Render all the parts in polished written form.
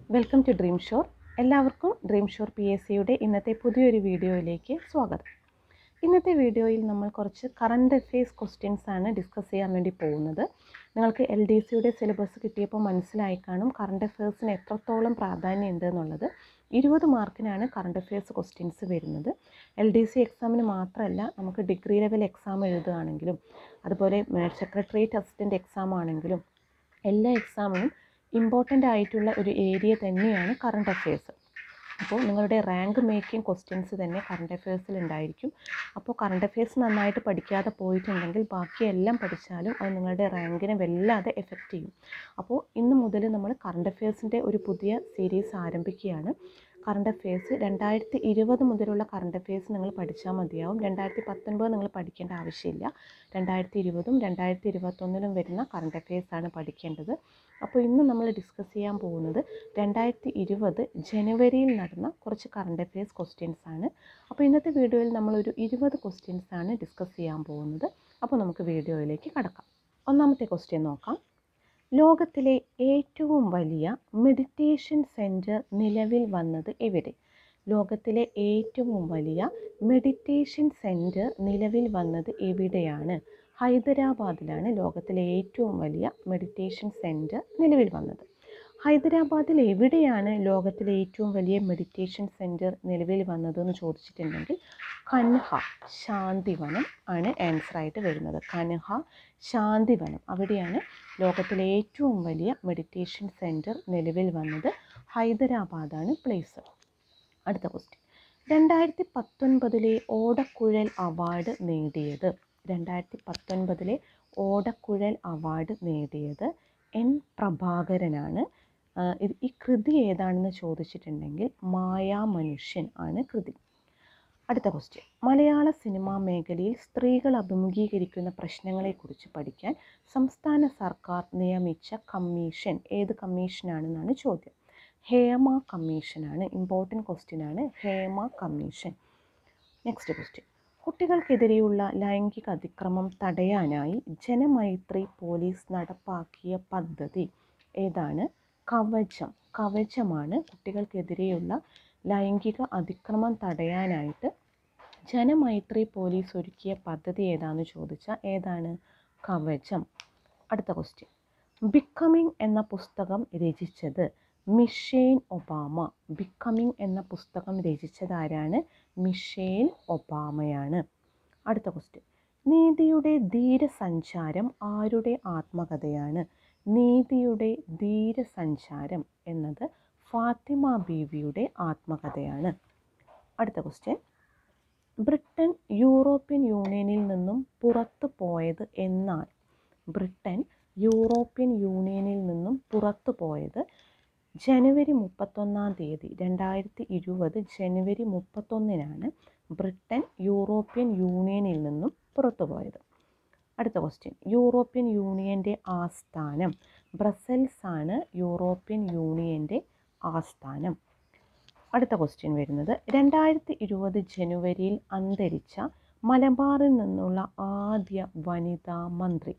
Welcome to Dream Shore. എല്ലാവർക്കും Dream Shore PSCയുടെ ഇന്നത്തെ പുതിയൊരു വീഡിയോയിലേക്ക് സ്വാഗതം. ഇന്നത്തെ വീഡിയോയിൽ നമ്മൾ കുറച്ച് കറണ്ട് അഫെയർസ് ക്വസ്റ്റ്യൻസ് ആണ് ഡിസ്കസ് ചെയ്യാൻ വേണ്ടി പോകുന്നത്. നിങ്ങൾക്ക് LDCയുടെ സിലബസ് കിട്ടിയപ്പോൾ മനസ്സിലായി കാണും കറണ്ട് അഫെയർസിന് എത്രത്തോളം പ്രാധാന്യം ഉണ്ട് എന്നുള്ളത്. 20 മാർക്കിനാണ് കറണ്ട് അഫെയർസ് ക്വസ്റ്റ്യൻസ് വരുന്നത്. LDC എക്സാമിന് മാത്രമല്ല, നമുക്ക് ഡിഗ്രി ലെവൽ എക്സാം എഴുതുകയാണെങ്കിലും അതുപോലെ സെക്രട്ടേറിയറ്റ് അസിസ്റ്റൻ്റ് എക്സാം ആണെങ്കിലും എല്ലാ എക്സാമിനും ഇമ്പോർട്ടൻ്റ് ആയിട്ടുള്ള ഒരു ഏരിയ തന്നെയാണ് കറണ്ട് അഫെയർസ്. അപ്പോൾ നിങ്ങളുടെ റാങ്ക് മേക്കിംഗ് ക്വസ്റ്റ്യൻസ് തന്നെ കറണ്ട് അഫെയർസിൽ ഉണ്ടായിരിക്കും. അപ്പോൾ കറണ്ട് അഫെയർസ് നന്നായിട്ട് പഠിക്കാതെ പോയിട്ടുണ്ടെങ്കിൽ ബാക്കിയെല്ലാം പഠിച്ചാലും അത് നിങ്ങളുടെ റാങ്കിനെ വല്ലാതെ എഫക്റ്റ് ചെയ്യും. അപ്പോൾ ഇന്ന് മുതൽ നമ്മൾ കറണ്ട് അഫെയർസിൻ്റെ ഒരു പുതിയ സീരീസ് ആരംഭിക്കുകയാണ്. കറണ്ട് അഫെയർസ് 2020 മുതലുള്ള കറണ്ട് അഫെയർസ് നിങ്ങൾ പഠിച്ചാൽ മതിയാവും. 2019 നിങ്ങൾ പഠിക്കേണ്ട ആവശ്യമില്ല. 2020ഉം 2021ലും വരുന്ന കറണ്ട് അഫെയർസാണ് പഠിക്കേണ്ടത്. അപ്പോൾ ഇന്ന് നമ്മൾ ഡിസ്കസ് ചെയ്യാൻ പോകുന്നത് 2020 ജനുവരിയിൽ നടന്ന കുറച്ച് കറണ്ട് അഫെയർസ് ക്വസ്റ്റ്യൻസ് ആണ്. അപ്പോൾ ഇന്നത്തെ വീഡിയോയിൽ നമ്മളൊരു 20 ക്വസ്റ്റ്യൻസ് ആണ് ഡിസ്കസ് ചെയ്യാൻ പോകുന്നത്. അപ്പോൾ നമുക്ക് വീഡിയോയിലേക്ക് കടക്കാം. ഒന്നാമത്തെ ക്വസ്റ്റ്യൻ നോക്കാം. ലോകത്തിലെ ഏറ്റവും വലിയ മെഡിറ്റേഷൻ സെൻറ്റർ നിലവിൽ വന്നത് എവിടെ? ലോകത്തിലെ ഏറ്റവും വലിയ മെഡിറ്റേഷൻ സെൻറ്റർ നിലവിൽ വന്നത് എവിടെയാണ്? ഹൈദരാബാദിലാണ് ലോകത്തിലെ ഏറ്റവും വലിയ മെഡിറ്റേഷൻ സെൻറ്റർ നിലവിൽ വന്നത്. ഹൈദരാബാദിൽ എവിടെയാണ് ലോകത്തിലെ ഏറ്റവും വലിയ മെഡിറ്റേഷൻ സെൻറ്റർ നിലവിൽ വന്നതെന്ന് ചോദിച്ചിട്ടുണ്ടെങ്കിൽ കൻഹ ശാന്തിവനം ആണ് ആൻസറായിട്ട് വരുന്നത്. കൻഹ ശാന്തിവനം, അവിടെയാണ് ലോകത്തിലെ ഏറ്റവും വലിയ മെഡിറ്റേഷൻ സെൻറ്റർ നിലവിൽ വന്നത്. ഹൈദരാബാദാണ് പ്ലേസ്. അടുത്ത ക്വസ്റ്റ്യൻ. 2019 ഓടക്കുഴൽ അവാർഡ് നേടിയത്? 2019 ഓടക്കുഴൽ അവാർഡ് നേടിയത് N പ്രഭാകരനാണ്. ഈ കൃതി ഏതാണെന്ന് ചോദിച്ചിട്ടുണ്ടെങ്കിൽ മായാമനുഷ്യൻ ആണ് കൃതി. അടുത്ത ക്വസ്റ്റ്യൻ. മലയാള സിനിമാ മേഖലയിൽ സ്ത്രീകൾ അഭിമുഖീകരിക്കുന്ന പ്രശ്നങ്ങളെക്കുറിച്ച് പഠിക്കാൻ സംസ്ഥാന സർക്കാർ നിയമിച്ച കമ്മീഷൻ ഏത് കമ്മീഷനാണെന്നാണ് ചോദ്യം. ഹേമ കമ്മീഷനാണ്. ഇമ്പോർട്ടൻറ്റ് ക്വസ്റ്റ്യൻ ആണ് ഹേമ കമ്മീഷൻ. Next question. കുട്ടികൾക്കെതിരെയുള്ള ലൈംഗിക അതിക്രമം തടയാനായി ജനമൈത്രി പോലീസ് നടപ്പാക്കിയ പദ്ധതി ഏതാണ്? കവചം. കവചമാണ് കുട്ടികൾക്കെതിരെയുള്ള ലൈംഗിക അതിക്രമം തടയാനായിട്ട് ജനമൈത്രി പോലീസ് ഒരുക്കിയ പദ്ധതി ഏതാണെന്ന് ചോദിച്ചാൽ ഏതാണ്? കവചം. അടുത്ത ക്വസ്റ്റ്യൻ. ബിക്കമിങ് എന്ന പുസ്തകം രചിച്ചത് മിഷേൽ ഒബാമ. ബിക്കമിങ് എന്ന പുസ്തകം രചിച്ചത് ആരാണ്? മിഷേൽ ഒബാമയാണ്. അടുത്ത ക്വസ്റ്റ്യൻ. നീതിയുടെ ധീരസഞ്ചാരം ആരുടെ ആത്മകഥയാണ്? നീതിയുടെ ധീരസഞ്ചാരം എന്നത് ഫാത്തിമ ബീവിയുടെ ആത്മകഥയാണ്. അടുത്ത ക്വസ്റ്റ്യൻ. ബ്രിട്ടൻ യൂറോപ്യൻ യൂണിയനിൽ നിന്നും പുറത്തു പോയത് എന്നാണ്? ബ്രിട്ടൻ യൂറോപ്യൻ യൂണിയനിൽ നിന്നും പുറത്തു പോയത് ജനുവരി 31 2020 ജനുവരി 31 ബ്രിട്ടൻ യൂറോപ്യൻ യൂണിയനിൽ നിന്നും പുറത്തുപോയത്. അടുത്ത ക്വസ്റ്റ്യൻ. യൂറോപ്യൻ യൂണിയൻ്റെ ആസ്ഥാനം? ബ്രസൽസ് ആണ് യൂറോപ്യൻ യൂണിയൻ്റെ ആസ്ഥാനം. അടുത്ത ക്വസ്റ്റ്യൻ വരുന്നത് 2020 ജനുവരിയിൽ അന്തരിച്ച മലബാറിൽ നിന്നുള്ള ആദ്യ വനിതാ മന്ത്രി.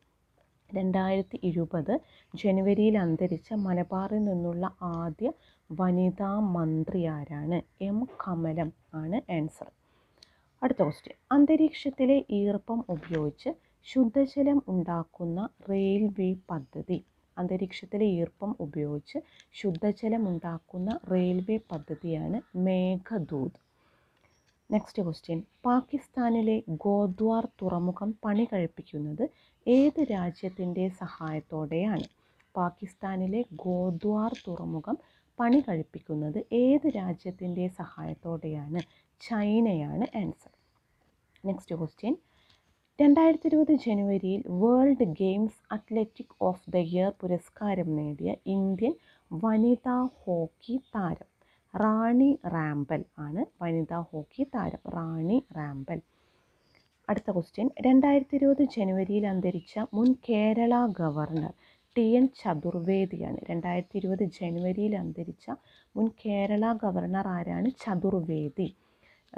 2020 ജനുവരിയിൽ അന്തരിച്ച മലബാറിൽ നിന്നുള്ള ആദ്യ വനിതാ മന്ത്രി ആരാണ്? M കമലം ആണ് ആൻസർ. അടുത്ത ക്വസ്റ്റ്യൻ. അന്തരീക്ഷത്തിലെ ഈർപ്പം ഉപയോഗിച്ച് ശുദ്ധജലം ഉണ്ടാക്കുന്ന റെയിൽവേ പദ്ധതി. അന്തരീക്ഷത്തിലെ ഈർപ്പം ഉപയോഗിച്ച് ശുദ്ധജലം ഉണ്ടാക്കുന്ന റെയിൽവേ പദ്ധതിയാണ് മേഘദൂത്. Next question. പാകിസ്ഥാനിലെ ഗോദ്വാർ തുറമുഖം പണി കഴിപ്പിക്കുന്നത് ഏത് രാജ്യത്തിൻ്റെ സഹായത്തോടെയാണ്? പാകിസ്ഥാനിലെ ഗോദ്വാർ തുറമുഖം പണി കഴിപ്പിക്കുന്നത് ഏത് രാജ്യത്തിൻ്റെ സഹായത്തോടെയാണ്? ചൈനയാണ് ആൻസർ. Next question. 2020 ജനുവരിയിൽ world games athletic of the year പുരസ്കാരം നേടിയ ഇന്ത്യൻ വനിതാ ഹോക്കി താരം? റാണി റാംപൽ ആണ് വനിതാ ഹോക്കി താരം. റാണി റാംപൽ. അടുത്ത ക്വസ്റ്റ്യൻ. 2020 ജനുവരിയിൽ അന്തരിച്ച മുൻ കേരള ഗവർണർ TN ചതുർവേദിയാണ്. 2020 ജനുവരിയിൽ അന്തരിച്ച മുൻ കേരള ഗവർണർ ആരാണ്?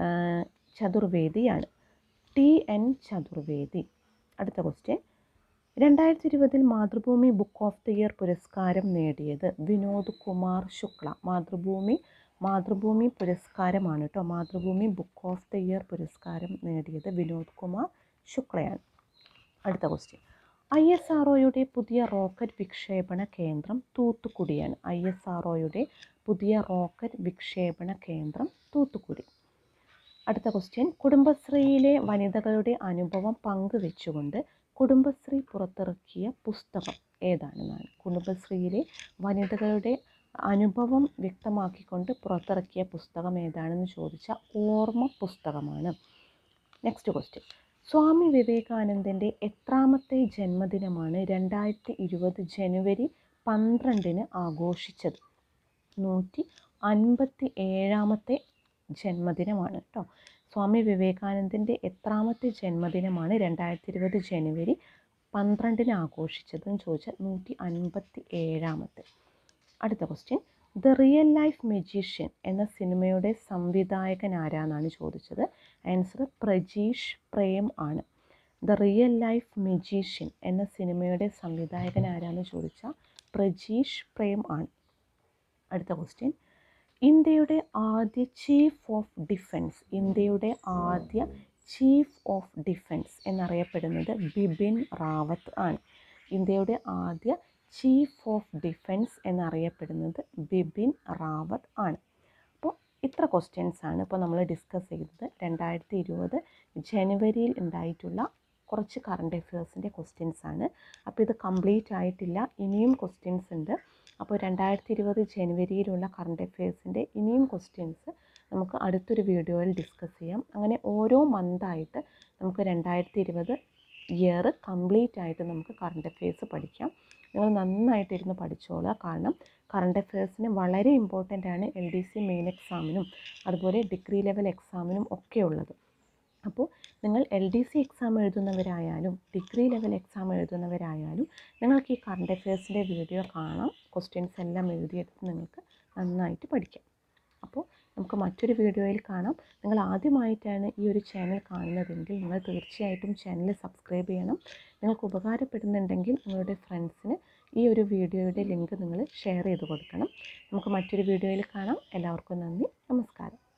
ചതുർവേദിയാണ്. TN ചതുർവേദി. അടുത്ത question. 2020 Mathrubhumi book of the year പുരസ്കാരം നേടിയത് വിനോദ് കുമാർ ശുക്ല. മാതൃഭൂമി പുരസ്കാരമാണ് കേട്ടോ. Mathrubhumi book of the year പുരസ്കാരം നേടിയത് വിനോദ് കുമാർ ശുക്ലയാണ്. അടുത്ത ക്വസ്റ്റ്യൻ. ISROയുടെ പുതിയ റോക്കറ്റ് വിക്ഷേപണ കേന്ദ്രം തൂത്തുക്കുടിയാണ്. ISROയുടെ പുതിയ റോക്കറ്റ് വിക്ഷേപണ കേന്ദ്രം തൂത്തുക്കുടി. അടുത്ത ക്വസ്റ്റ്യൻ. കുടുംബശ്രീയിലെ വനിതകളുടെ അനുഭവം പങ്കുവെച്ചുകൊണ്ട് കുടുംബശ്രീ പുറത്തിറക്കിയ പുസ്തകം ഏതാണെന്നാണ്. കുടുംബശ്രീയിലെ വനിതകളുടെ അനുഭവം വ്യക്തമാക്കിക്കൊണ്ട് പുറത്തിറക്കിയ പുസ്തകം ഏതാണെന്ന് ചോദിച്ചാൽ ഓർമ്മ പുസ്തകമാണ്. Next question. സ്വാമി വിവേകാനന്ദൻ്റെ എത്രാമത്തെ ജന്മദിനമാണ് 2020 ജനുവരി 12 ആഘോഷിച്ചത്? 157ാമത്തെ ജന്മദിനമാണ് കേട്ടോ. സ്വാമി വിവേകാനന്ദൻ്റെ എത്രാമത്തെ ജന്മദിനമാണ് 2020 ജനുവരി 12 ആഘോഷിച്ചതെന്ന് ചോദിച്ചാൽ 157ാമത്തെ. അടുത്ത question. The real life magician എന്ന സിനിമയുടെ സംവിധായകൻ ആരാന്നാണ് ചോദിച്ചത്. ആൻസർ പ്രജീഷ് പ്രേം ആണ്. ദ റിയൽ ലൈഫ് മജീഷ്യൻ എന്ന സിനിമയുടെ സംവിധായകൻ ആരാന്ന് ചോദിച്ചാൽ പ്രജീഷ് പ്രേം ആണ്. അടുത്ത ക്വസ്റ്റ്യൻ. ഇന്ത്യയുടെ ആദ്യ ചീഫ് ഓഫ് ഡിഫൻസ് എന്നറിയപ്പെടുന്നത് ബിപിൻ റാവത്ത് ആണ്. ഇന്ത്യയുടെ ആദ്യ ചീഫ് ഓഫ് ഡിഫൻസ് എന്നറിയപ്പെടുന്നത് ബിപിൻ റാവത്ത് ആണ്. അപ്പോൾ ഇത്ര ക്വസ്റ്റ്യൻസ് ആണ് ഇപ്പോൾ നമ്മൾ ഡിസ്കസ് ചെയ്തത്. 2020 ജനുവരിയിൽ ഉണ്ടായിട്ടുള്ള കുറച്ച് കറണ്ട് അഫയേഴ്സിൻ്റെ ക്വസ്റ്റ്യൻസ് ആണ്. അപ്പോൾ ഇത് കംപ്ലീറ്റ് ആയിട്ടില്ല, ഇനിയും ക്വസ്റ്റ്യൻസ് ഉണ്ട്. അപ്പോൾ 2020 ജനുവരിയിലുള്ള കറണ്ട് അഫയേഴ്സിൻ്റെ ഇനിയും ക്വസ്റ്റ്യൻസ് നമുക്ക് അടുത്തൊരു വീഡിയോയിൽ ഡിസ്കസ് ചെയ്യാം. അങ്ങനെ ഓരോ മന്തായിട്ട് നമുക്ക് 2020 ഇയർ കംപ്ലീറ്റ് ആയിട്ട് നമുക്ക് കറണ്ട് അഫയേഴ്സ് പഠിക്കാം. നിങ്ങൾ നന്നായിട്ടിരുന്ന് പഠിച്ചോളുക. കാരണം കറണ്ട് അഫയേഴ്സിന് വളരെ ഇമ്പോർട്ടൻ്റ് ആണ് LDC മെയിൻ എക്സാമിനും അതുപോലെ ഡിഗ്രി ലെവൽ എക്സാമിനും ഒക്കെ ഉള്ളത്. അപ്പോൾ നിങ്ങൾ LDC എക്സാം എഴുതുന്നവരായാലും ഡിഗ്രി ലെവൽ എക്സാം എഴുതുന്നവരായാലും നിങ്ങൾക്ക് ഈ കറണ്ട് അഫയേഴ്സിൻ്റെ വീഡിയോ കാണാം. ക്വസ്റ്റ്യൻസ് എല്ലാം എഴുതിയെടുത്ത് നിങ്ങൾക്ക് നന്നായിട്ട് പഠിക്കാം. അപ്പോൾ നമുക്ക് മറ്റൊരു വീഡിയോയിൽ കാണാം. നിങ്ങൾ ആദ്യമായിട്ടാണ് ഈ ഒരു ചാനൽ കാണുന്നതെങ്കിൽ നിങ്ങൾ തീർച്ചയായിട്ടും ചാനൽ സബ്സ്ക്രൈബ് ചെയ്യണം. നിങ്ങൾക്ക് ഉപകാരപ്പെടുന്നുണ്ടെങ്കിൽ നിങ്ങളുടെ ഫ്രണ്ട്സിന് ഈ ഒരു വീഡിയോയുടെ ലിങ്ക് നിങ്ങൾ ഷെയർ ചെയ്ത് കൊടുക്കണം. നമുക്ക് മറ്റൊരു വീഡിയോയിൽ കാണാം. എല്ലാവർക്കും നന്ദി, നമസ്കാരം.